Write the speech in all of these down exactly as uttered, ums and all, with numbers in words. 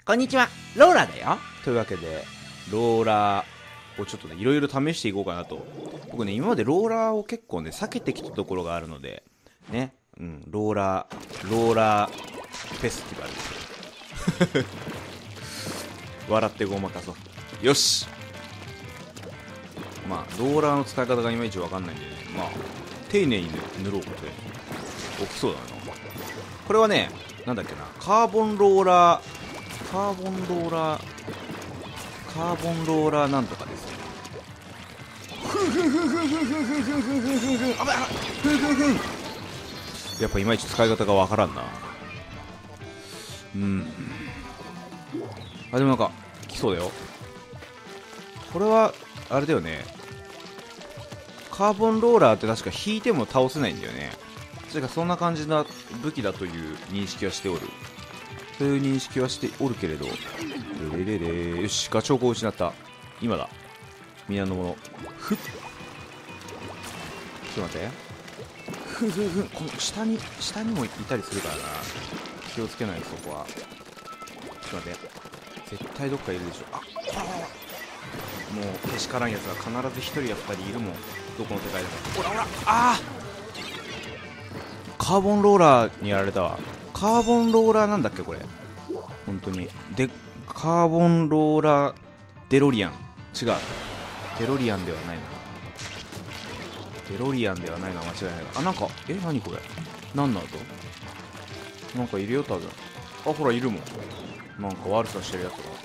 こんにちは、ローラだよ。というわけで、ローラーをちょっとね、いろいろ試していこうかなと。僕ね、今までローラーを結構ね、避けてきたところがあるので、ね、うん、ローラー、ローラーフェスティバルですよ。笑ってごまかそう。よし。まあ、ローラーの使い方がいまいちわかんないんでね、まあ、丁寧に塗ろうって起きそうだな。これはね、なんだっけな、カーボンローラー、カーボンローラー、カーボンローラーなんとかですね。やっぱいまいち使い方がわからんな。うん。あ、でもなんか、来そうだよ。これは、あれだよね。カーボンローラーって確か引いても倒せないんだよね。確かそんな感じな武器だという認識はしておる。そういう認識はしておるけれど。レレレレよし、ガチョウコを失った。今だ。皆の者。ふっ。ちょっと待って。ふふふ。この下に、下にもいたりするからな。気をつけないとそこは。ちょっと待って。絶対どっかいるでしょ。あ、ほらほら。もう、けしからんやつが必ず一人や二人いるもん。どこの世界でも。ほらほら。ああカーボンローラーにやられたわ。カーボンローラーなんだっけこれ。本当に。で、カーボンローラーデロリアン。違う。デロリアンではないな。デロリアンではないのは間違いない。あ、なんか、え、何これ。何の後なんかいるよ、多分。あ、ほら、いるもん。なんか悪さしてるやつが。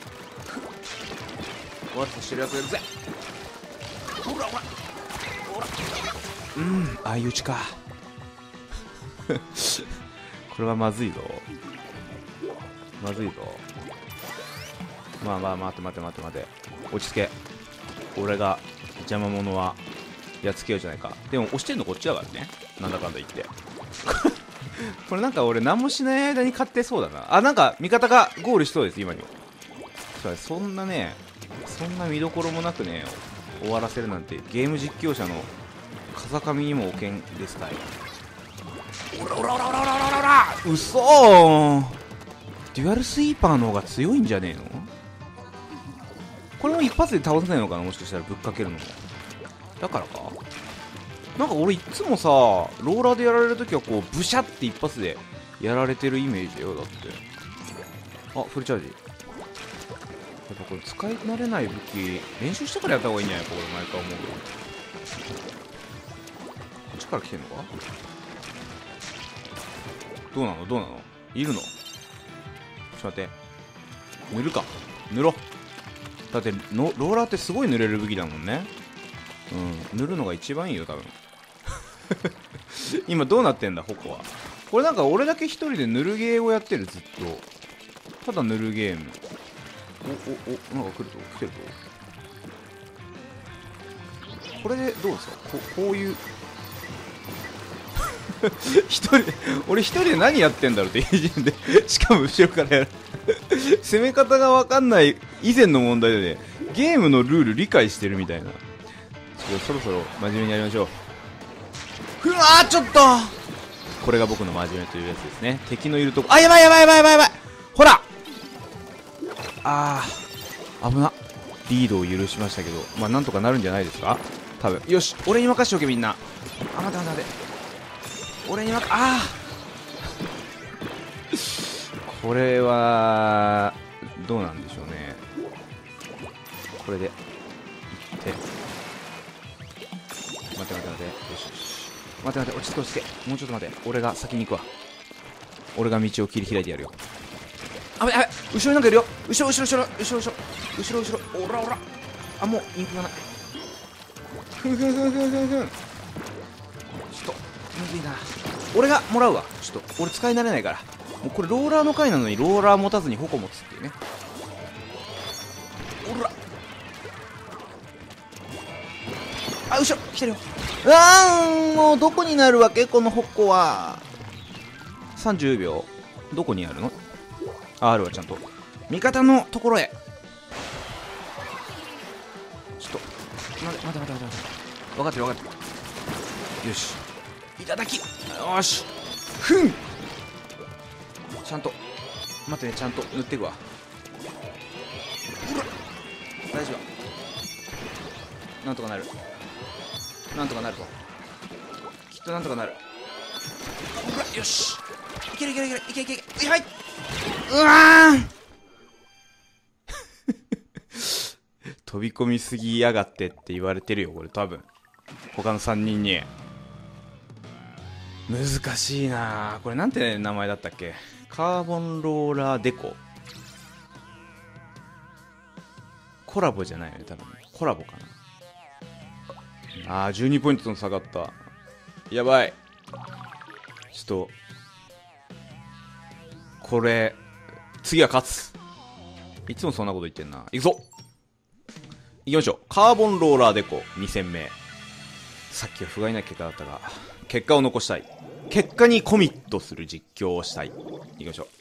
悪さしてるやつがいるぜ。ほらほら。ほら。うん、相打ちか。これはまずいぞ。まずいぞ。まあまあ待って待って待って待って落ち着け。俺が邪魔者はやっつけようじゃないか。でも押してんのこっちだからね、なんだかんだ言って。これなんか俺何もしない間に勝ってそうだな。あ、なんか味方がゴールしそうです。今にもそんなね、そんな見どころもなくね終わらせるなんてゲーム実況者の風上にもおけんですかい。おらおらおらおらおらおらおら、うそー。デュアルスイーパーの方が強いんじゃねえの。これも一発で倒せないのかな、もしかしたらぶっかけるのも。だからか。なんか俺いつもさローラーでやられるときはこうブシャって一発でやられてるイメージだよ。だってあ、フルチャージ。やっぱこれ使い慣れない武器練習してからやった方がいいんじゃないか、俺毎回思うけど。こっちから来てんのか。どうなのどうなの、いるの。ちょっと待って、塗るか、塗ろう。だってのローラーってすごい塗れる武器だもんね。うん、塗るのが一番いいよ多分。今どうなってんだ矛は。これなんか俺だけ一人で塗るゲーをやってる、ずっと。ただ塗るゲーム。おおお、なんか来るぞ、来てるぞ。これでどうですか、ここういう一人で、俺一人で何やってんだろうっていう時点で、しかも後ろからやる。攻め方が分かんない以前の問題でね、ゲームのルール理解してるみたいな。ちょっとそろそろ真面目にやりましょう。うわー、ちょっとこれが僕の真面目というやつですね。敵のいるとこ、あ、やばいやばいやばいやばいやばい、ほらあー、危な。リードを許しましたけど、まあなんとかなるんじゃないですか多分。よし、俺に任しておけみんな。あ、待て待て待て、俺に任、ああこれはどうなんでしょうね。これでいって待て待て待て、よしよし、待て待て、落ち着け落ち着け、もうちょっと待て、俺が先に行くわ。俺が道を切り開いてやるよ。あべあべ、後ろになんかいるよ。後ろ後ろ後ろ後ろ後ろ後ろ後ろ、おらおら。あ、もうインクがない。ふんふんふんふんふんふん、ちょっとむずいな。俺がもらうわ。ちょっと俺使い慣れないから。もうこれローラーの回なのにローラー持たずに矛持つっていうね。おらあ、後ろ来てるよ。あーん、もうどこになるわけこの矛は。さんじゅうびょうどこにあるの。あ、あるわ、ちゃんと味方のところへ。ちょっと待て待て待て待て、分かってる分かってる。よし、いただき、よし、ふん、ちゃんと待ってね、ちゃんと塗っていくわ。 ほら大丈夫、なんとかなる、なんとかなると、きっとなんとかなる。ほらよし、いけるいけるいけるいけるいけるいける、はい、うわー飛び込みすぎやがってって言われてるよこれ多分他のさんにんに。難しいなこれ、なんて名前だったっけ。カーボンローラーデコ、コラボじゃないよね多分、コラボかな。あーじゅうにポイントの下がった、やばい。ちょっとこれ次は勝つ、いつもそんなこと言ってんな。いくぞ、いきましょう。カーボンローラーデコに戦目。さっきは不甲斐ない結果だったが結果を残したい、結果にコミットする実況をしたい。いきましょう。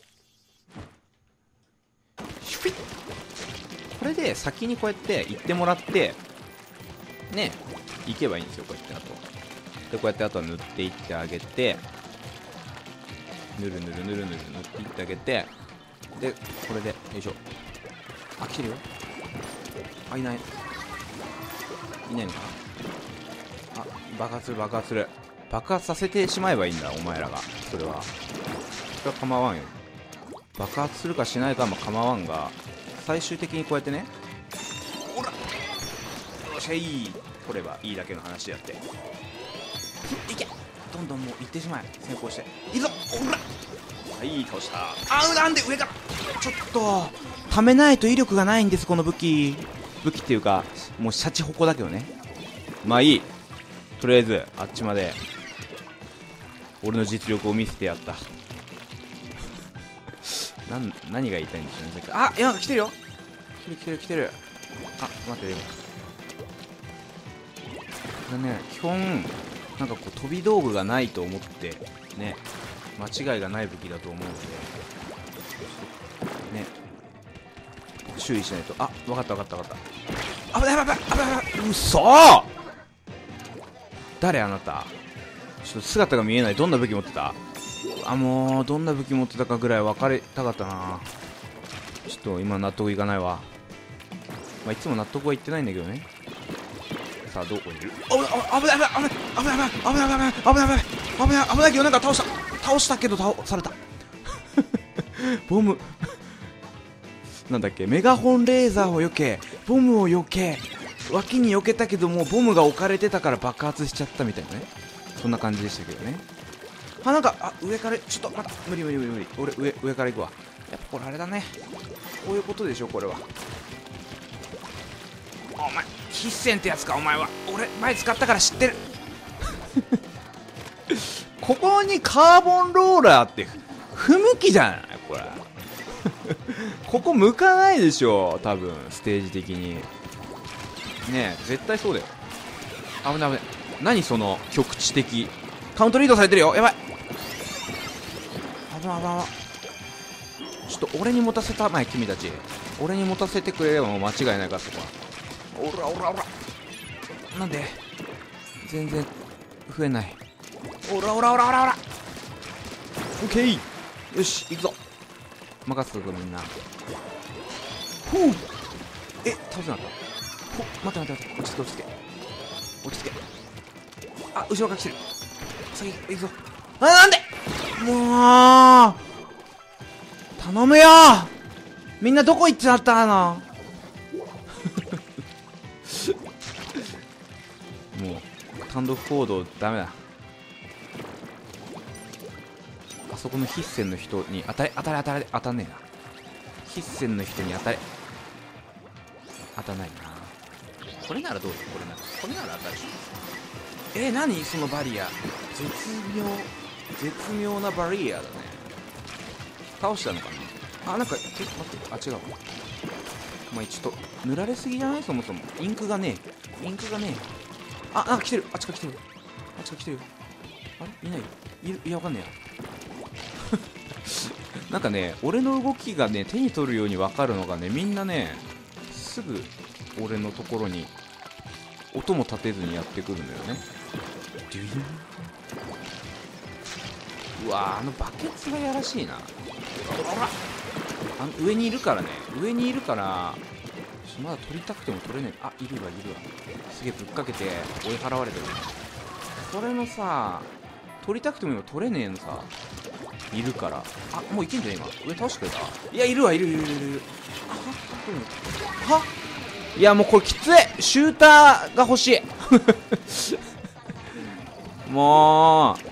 シュピッ、これで先にこうやって行ってもらってね、行けばいいんですよ。こうやってあとでこうやってあとは塗っていってあげて、ぬるぬるぬるぬる塗っていってあげて、でこれでよいしょ。あ、来てるよ。あ、いないいないのかな。あ、爆発する爆発する、爆発させてしまえばいいんだお前らが。それはそれは構わんよ。爆発するかしないかも構わんが、最終的にこうやってね、ほらよっしゃい、取ればいいだけの話であって、いけ、どんどんもう行ってしまえ、先行していいぞ、ほら、はい、倒した。あう、なんで上からちょっとためないと威力がないんです、この武器。武器っていうかもうシャチホコだけどね。まあいい、とりあえずあっちまで俺の実力を見せてやった。なん何が言いたいんでしょうね。あ、いや来てるよ、来てる来てる来てる。あ、待ってよ、これね、基本なんかこう飛び道具がないと思ってね、間違いがない武器だと思うのでね、注意しないと。あ、分かった分かった分かった。危ない危ない危ない危ない、うそー、誰あなた、ちょっと姿が見えない。どんな武器持ってた。あ、もうどんな武器持ってたかぐらい分かりたかったな。ちょっと今納得いかないわ。まあいつも納得はいってないんだけどね。さあどこにいる。危ない危ない危ない危ない危ない危ない危ない危ない危ない危ない危ない危ないけど、なんか倒した倒したけど倒されたボムなんだっけ、メガホンレーザーを避けボムを避け、脇に避けたけどもボムが置かれてたから爆発しちゃったみたいなね、そんな感じでしたけどね。あ、なんか、あ、上からちょっとまた無理無理無理無理、俺上上から行くわ。やっぱこれあれだね、こういうことでしょこれは。お前必戦ってやつかお前は。俺前使ったから知ってるここにカーボンローラーって不向きじゃないこれここ向かないでしょ多分ステージ的にねえ、絶対そうだよ。危ない危ない、何その局地的カウントリードされてるよ、やばい、危ない危ない、ちょっと俺に持たせたまえ君たち、俺に持たせてくれればもう間違いないからそこは。おらおらおら、なんで全然増えない。おらおらおらおらおら、オッケー、よし行くぞ、任せとくみんな。ふう、え、倒せなかった。ほ、待って待って待って、落ち着け落ち着け落ち着け。あ、後ろから来てる、先行くぞ。あ、なんでもう頼むよ、みんなどこ行っちゃったのもう単独行動ダメだ。あそこの必戦の人に当たれ当たれ当たれ当たんねえな。必戦の人に当たれ当たんないな。これならどうだ、これならこれなら当たるでしょ。えー、何そのバリア、絶妙絶妙なバリアだね。倒したのかなあ、なんかえ待って、あ、違うわ。お前ちょっと塗られすぎじゃない、そもそもインクがねえインクがねえ。あ、なんか来てる、あっちから来てる、あっちから来てる。あれいないいる、いやわかんねえやなんかね、俺の動きがね手に取るように分かるのがね、みんなねすぐ俺のところに音も立てずにやってくるんだよね。デュイン、うわー、あのバケツがやらしいな。ほらあの上にいるからね。上にいるからまだ取りたくても取れねえ。あ、いるわいるわ。すげえぶっかけて追い払われてる。これのさ、取りたくても今取れねえのさ、いるから。あ、もういけんじゃん今。上倒してくれた。いや、いるわいるいるいるいる。あは、はいや、もうこれきつい。シューターが欲しいもう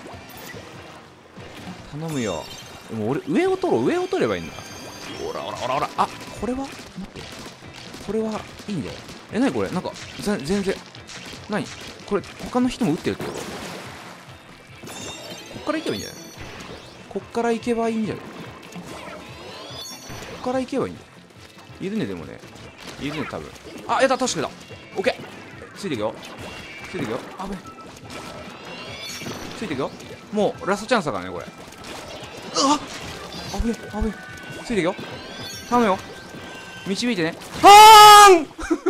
頼むよ。でも俺上を取ろう。上を取ればいいんだ。ほらほらほらほら。あ、これは待って、これはいいんだよ。え、なにこれ、なんかぜ全然なにこれ、他の人も撃ってるってこと？こっから行けばいいんじゃない？こっから行けばいいんじゃない？こっから行けばいいんだよ。いるね、でもね、いるね多分。あ、やった、確かだ。オッケー、ついていくよ、ついていくよ。あぶね、ついていくよ。もうラストチャンスだからねこれ。うわっ、あぶねあぶね、ついていくよ。頼むよ、導いてね。はーん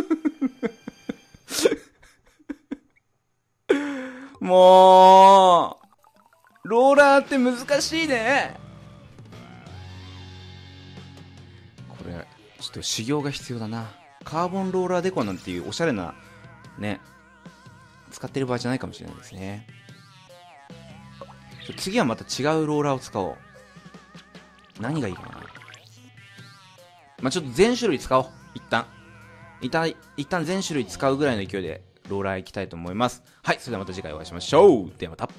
もうローラーって難しいね。これちょっと修行が必要だな。カーボンローラーデコなんていうおしゃれなね、使ってる場合じゃないかもしれないですね。次はまた違うローラーを使おう。何がいいかな。まあちょっと全種類使おう。一旦一旦一旦全種類使うぐらいの勢いでローラー行きたいと思います。はい、それではまた次回お会いしましょう。ではまた。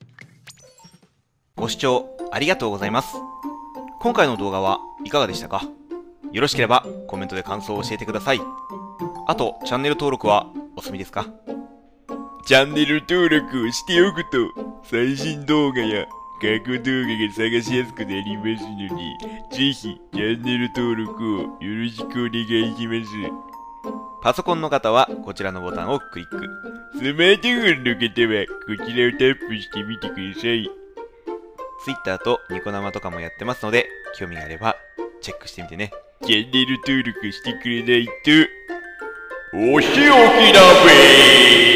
ご視聴ありがとうございます。今回の動画はいかがでしたか？よろしければコメントで感想を教えてください。あと、チャンネル登録はお済みですか？チャンネル登録をしておくと、最新動画や過去動画が探しやすくなりますので、ぜひチャンネル登録をよろしくお願いします。パソコンの方はこちらのボタンをクリック。スマートフォンの方はこちらをタップしてみてください。Twitter とニコ生とかもやってますので、興味があればチェックしてみてね。チャンネル登録してくれないと、お仕置きだべー。